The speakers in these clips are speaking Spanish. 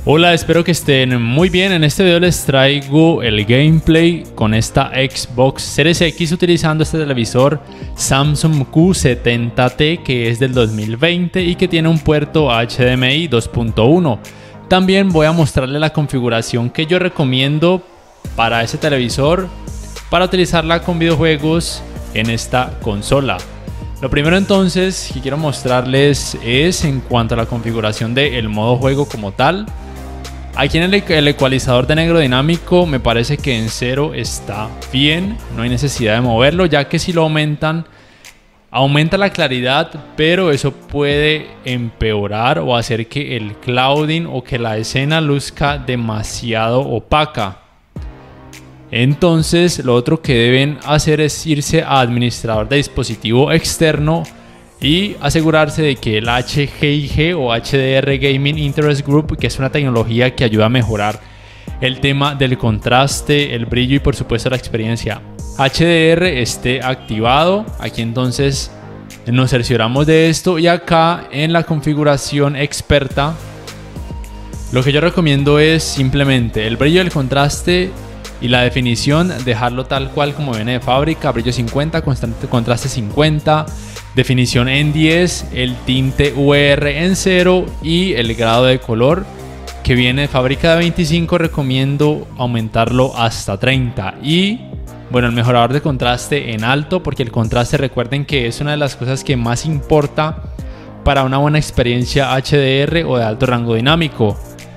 Hola, espero que estén muy bien. En este video les traigo el gameplay con esta Xbox Series X utilizando este televisor Samsung Q70T que es del 2020 y que tiene un puerto HDMI 2.1. También voy a mostrarle la configuración que yo recomiendo para ese televisor para utilizarla con videojuegos en esta consola. Lo primero entonces que quiero mostrarles es en cuanto a la configuración del modo juego como tal. Aquí en el ecualizador de negro dinámico me parece que en 0 está bien, no hay necesidad de moverlo, ya que si lo aumentan, aumenta la claridad, pero eso puede empeorar o hacer que el clouding o que la escena luzca demasiado opaca. Entonces lo otro que deben hacer es irse a administrador de dispositivo externo y asegurarse de que el HGIG o HDR Gaming Interest Group, que es una tecnología que ayuda a mejorar el tema del contraste, el brillo y por supuesto la experiencia HDR, esté activado. Aquí entonces nos cercioramos de esto y acá en la configuración experta lo que yo recomiendo es simplemente el brillo, el contraste y la definición, dejarlo tal cual como viene de fábrica, brillo 50, contraste 50, definición en 10, el tinte UR en 0 y el grado de color que viene de fábrica de 25, recomiendo aumentarlo hasta 30. Y bueno, el mejorador de contraste en alto, porque el contraste, recuerden que es una de las cosas que más importa para una buena experiencia HDR o de alto rango dinámico.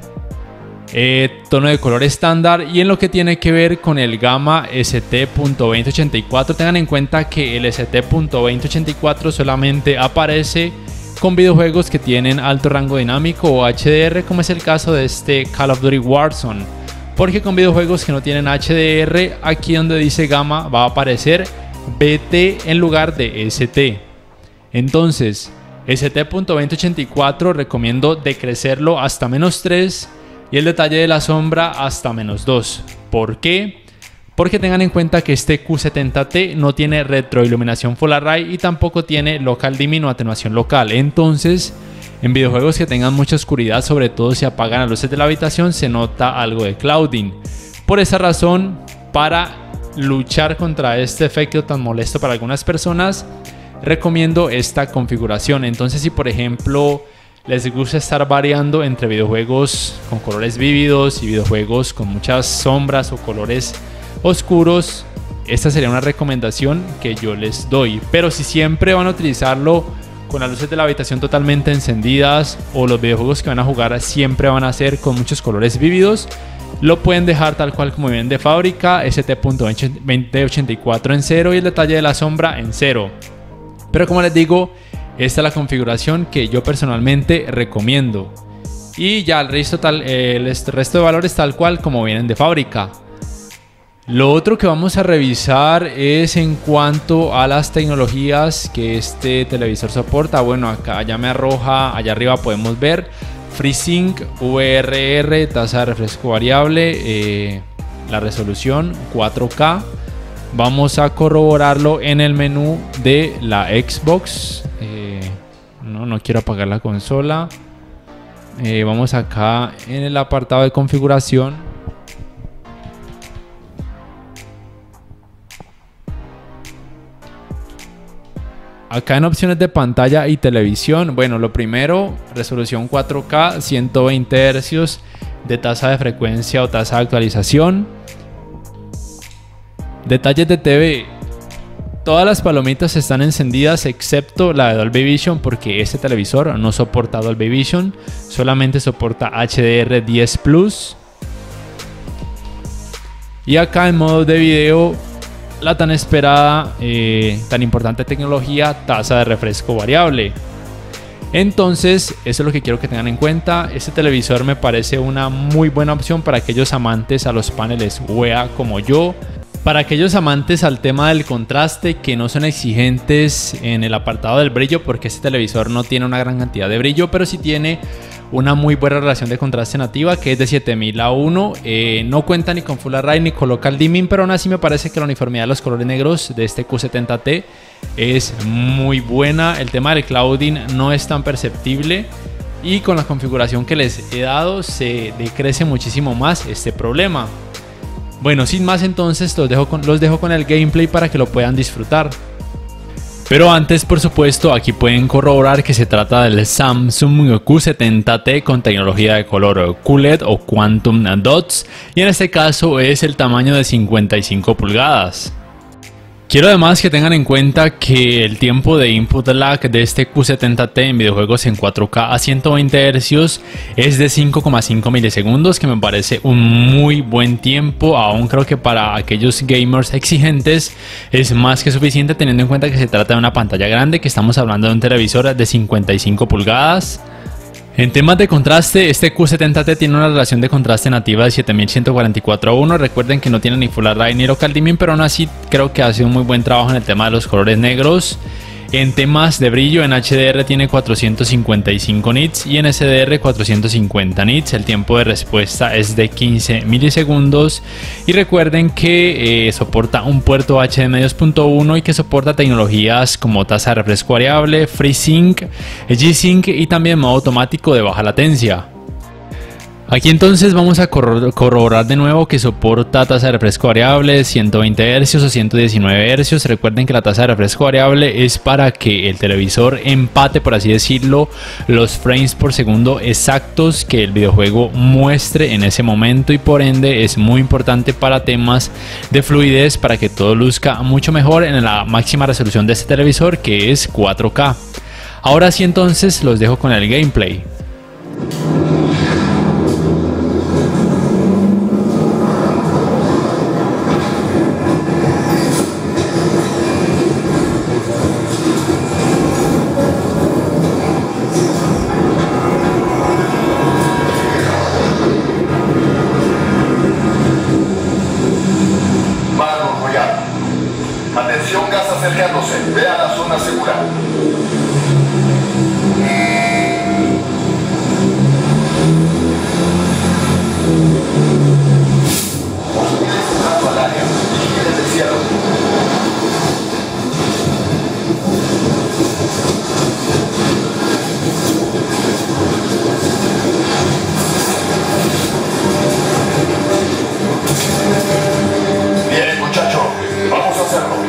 Tono de color estándar. Y en lo que tiene que ver con el Gamma ST.2084, tengan en cuenta que el ST.2084 solamente aparece con videojuegos que tienen alto rango dinámico o HDR, como es el caso de este Call of Duty Warzone, porque con videojuegos que no tienen HDR, aquí donde dice Gamma va a aparecer BT en lugar de ST. Entonces ST.2084 recomiendo decrecerlo hasta -3 y el detalle de la sombra hasta -2. ¿Por qué? Porque tengan en cuenta que este Q70T no tiene retroiluminación Full Array y tampoco tiene local dimming o atenuación local. Entonces, en videojuegos que tengan mucha oscuridad, sobre todo si apagan las luces de la habitación, se nota algo de clouding. Por esa razón, para luchar contra este efecto tan molesto para algunas personas, recomiendo esta configuración. Entonces, si por ejemplo les gusta estar variando entre videojuegos con colores vívidos y videojuegos con muchas sombras o colores oscuros, esta sería una recomendación que yo les doy. Pero si siempre van a utilizarlo con las luces de la habitación totalmente encendidas o los videojuegos que van a jugar siempre van a ser con muchos colores vívidos, lo pueden dejar tal cual como vienen de fábrica, ST.2084 en 0 y el detalle de la sombra en 0. Pero como les digo, esta es la configuración que yo personalmente recomiendo. Y ya el resto de valores tal cual como vienen de fábrica. Lo otro que vamos a revisar es en cuanto a las tecnologías que este televisor soporta. Bueno, acá ya me arroja, allá arriba podemos ver FreeSync, VRR, tasa de refresco variable, la resolución 4K. Vamos a corroborarlo en el menú de la Xbox. No quiero apagar la consola. Vamos acá en el apartado de configuración. Acá en opciones de pantalla y televisión, bueno, lo primero, resolución 4K, 120 Hz de tasa de frecuencia o tasa de actualización. Detalles de TV. Todas las palomitas están encendidas excepto la de Dolby Vision, porque este televisor no soporta Dolby Vision, solamente soporta HDR10 Plus. Y acá en modo de video, la tan esperada, tan importante tecnología, tasa de refresco variable. Entonces, eso es lo que quiero que tengan en cuenta. Este televisor me parece una muy buena opción para aquellos amantes a los paneles UEA como yo. Para aquellos amantes al tema del contraste, que no son exigentes en el apartado del brillo, porque este televisor no tiene una gran cantidad de brillo, pero sí tiene una muy buena relación de contraste nativa, que es de 7000:1. No cuenta ni con Full Array ni con local dimming, pero aún así me parece que la uniformidad de los colores negros de este Q70T es muy buena. El tema del clouding no es tan perceptible. y con la configuración que les he dado se decrece muchísimo más este problema. Bueno, sin más entonces los dejo con el gameplay para que lo puedan disfrutar. Pero antes, por supuesto, aquí pueden corroborar que se trata del Samsung Q70T con tecnología de color QLED o Quantum Dots, y en este caso es el tamaño de 55 pulgadas. Quiero además que tengan en cuenta que el tiempo de input lag de este Q70T en videojuegos en 4K a 120 Hz es de 5,5 milisegundos, que me parece un muy buen tiempo. Aún creo que para aquellos gamers exigentes es más que suficiente, teniendo en cuenta que se trata de una pantalla grande, que estamos hablando de un televisor de 55 pulgadas. En temas de contraste, este Q70T tiene una relación de contraste nativa de 7144:1. Recuerden que no tiene ni Full Array ni Local Dimming, pero aún así creo que hace un muy buen trabajo en el tema de los colores negros. En temas de brillo, en HDR tiene 455 nits y en SDR 450 nits. El tiempo de respuesta es de 15 milisegundos. Y recuerden que soporta un puerto HDMI 2.1 y que soporta tecnologías como tasa de refresco variable, FreeSync, G-Sync y también modo automático de baja latencia. Aquí entonces vamos a corroborar de nuevo que soporta tasa de refresco variable, 120 Hz o 119 Hz. Recuerden que la tasa de refresco variable es para que el televisor empate, por así decirlo, los frames por segundo exactos que el videojuego muestre en ese momento, y por ende es muy importante para temas de fluidez, para que todo luzca mucho mejor en la máxima resolución de este televisor, que es 4K. Ahora sí, entonces los dejo con el gameplay. Atención, gas acercándose. Vea la zona segura. Hostiles entrando al área. Vigilen el cielo. Bien, muchacho. Vamos a hacerlo.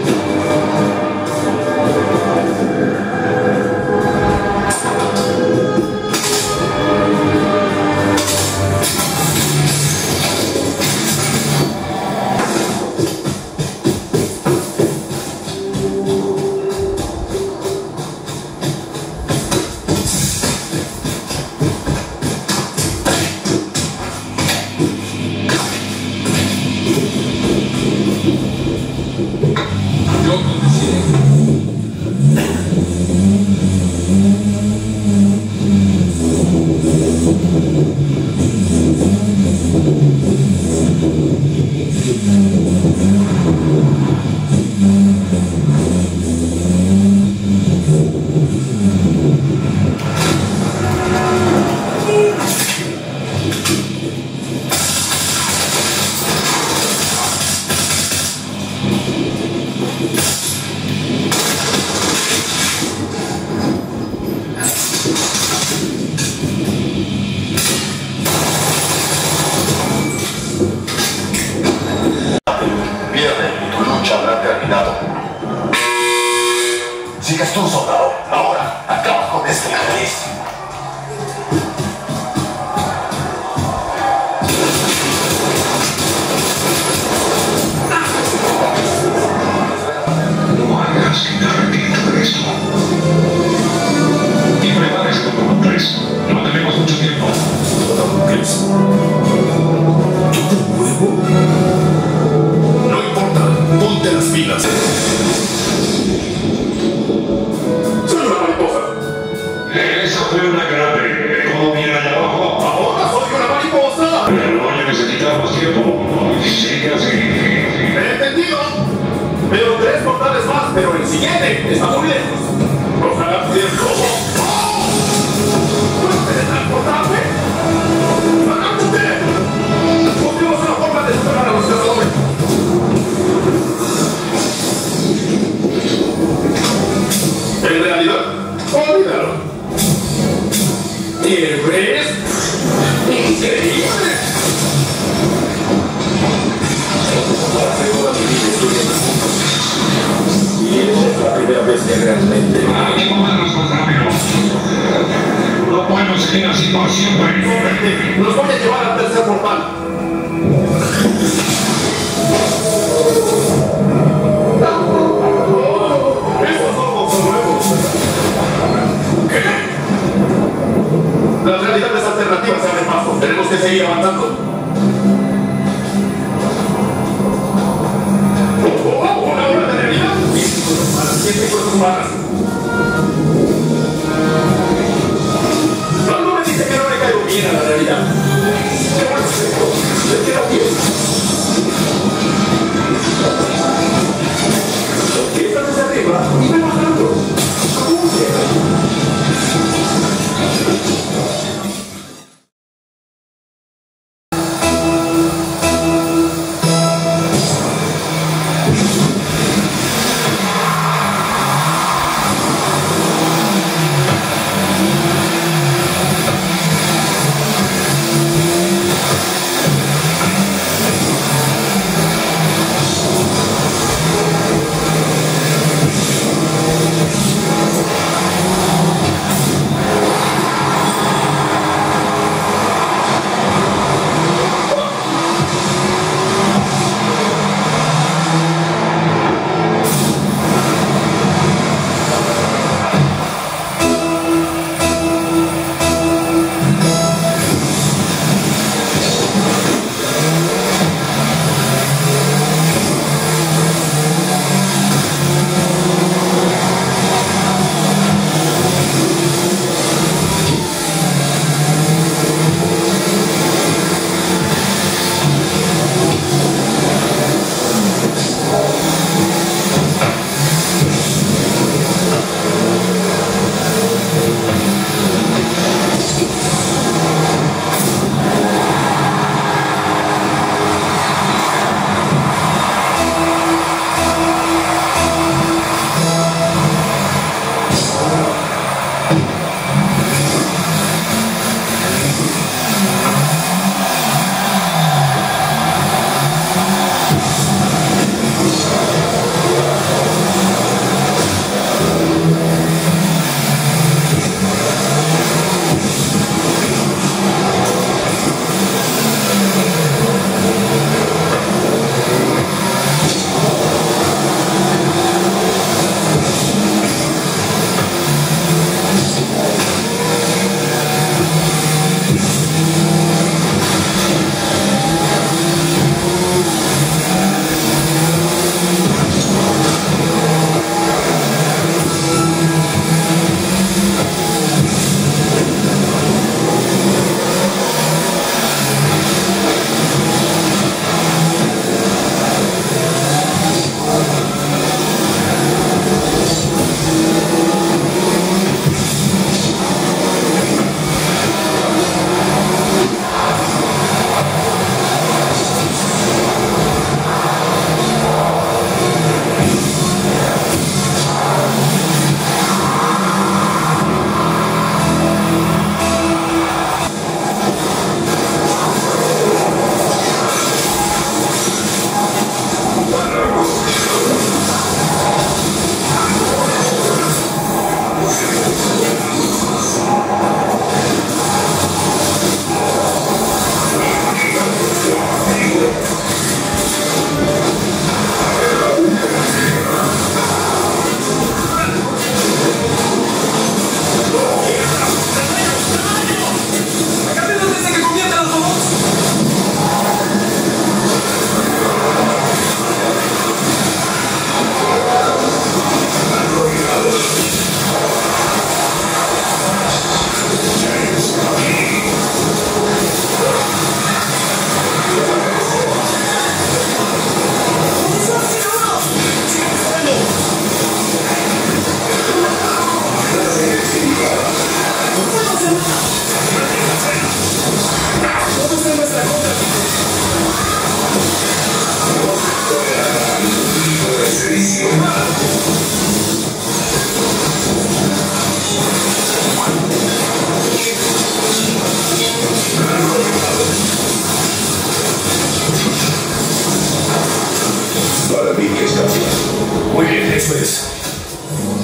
Sigues tú, soldado. Ahora, acaba con este infeliz. No hagas que me arrepienta de esto. Y prepárese, Doctor 3. No tenemos mucho tiempo. ¿Chris? ¿Tú de nuevo? No importa. Ponte las pilas. Eso fue una grave. ¿Cómo viene allá abajo? ¡Ahora soy una mariposa! Pero no necesitamos tiempo. Sigue así. ¡Entendido! Veo 3 portales más, pero el siguiente está muy lejos. Ojalá pudiera como... ¡Oh! ¿Puedes teletransportarme? ¡Hagamos! siempre. Los voy a llevar al tercer portal. Estos ojos son nuevos. ¿Qué? Las realidades alternativas se abren paso. Tenemos que seguir avanzando. ¿Una hora de realidad? 7 cosas humanas. No me dice que no le caigo bien a la realidad. ¿Qué bueno es esto? Le queda bien. Está desde arriba y ve bajando. ¿Cómo queda? Para mí que está bien. Muy bien, eso es.